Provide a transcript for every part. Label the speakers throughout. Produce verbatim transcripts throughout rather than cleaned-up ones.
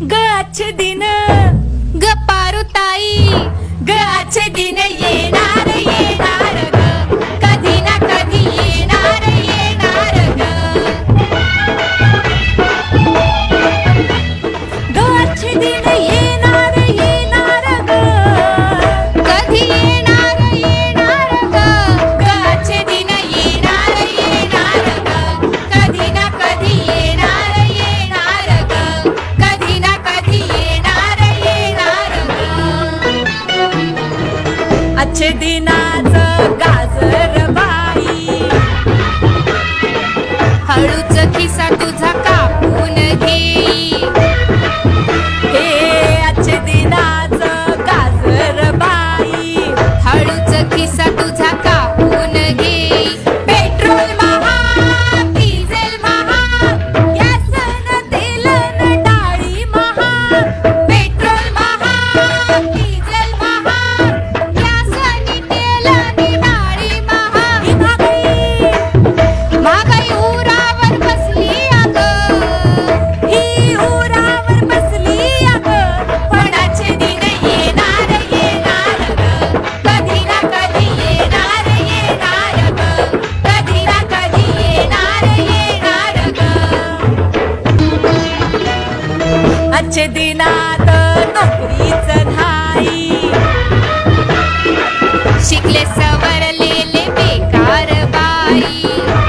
Speaker 1: ग अच्छे दिन ग पारुताई ग अच्छे दिन येणार येणार ग कधी ना कधी येणार येणार ग ग अच्छे दिन येणार येणार ग कधी येणार येणार ग ग अच्छे दिन येणार येणार ग कधी ना कधी येणार येणार ग कधी ना कधी येणार येणार ग अच्छे दिनाचं गाजर बाई हळूच खिसा तुझा कापून घेई हे अच्छे दिनाचं गाजर बाई हळूच खिसा तुझा कापून घेई पेट्रोल महाग डिझेल महाग गॅसन तेल न डाळी महाग पेट्रोल महाग डिझेल महाग गॅसन तेल न डाळी महाग ही महागाई महागाई उरावर बसली अगं ही उरावर बसली अगं पण अच्छे दिन येणार येणार ग कधी ना कधी येणार येणार ग कधी ना कधी येणार येणार ग अच्छे दिनात नोकरीच नाही शिकले सवरलेले बेकार बाई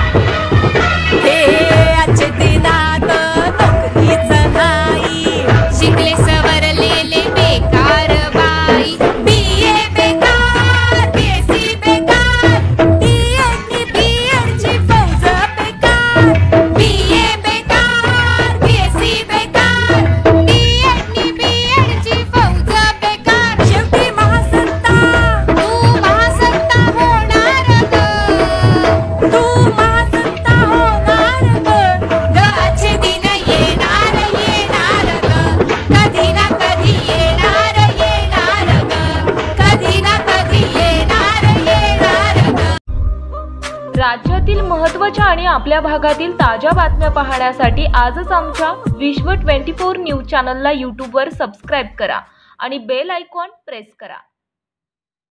Speaker 1: हे अच्छे दिनात नोकरीच नाही शिकले सवरलेले बेकार बाई बीए बेकार बीएससी बेकार डीएड बीएड ची फौज बेकार बीए बेकार बीएससी बेकार डीएड बीएड ची फौज बेकार शेवटी महासत्ता तू महासत्ता होणार ग तू महासत्ता होणार ग ग अच्छे दिन येणार येणार ग कधी ना कधी येणार येणार ग कधी ना कधी येणार येणार ग
Speaker 2: राज्यातील महत्त्वाच्या आणि आपल्या भागातील ताज्या बातम्या पाहण्यासाठी आजच आमच्या विश्व चोवीस न्यूज चॅनलला यूट्यूबवर सबस्क्राईब करा आणि बेल आयकॉन प्रेस करा।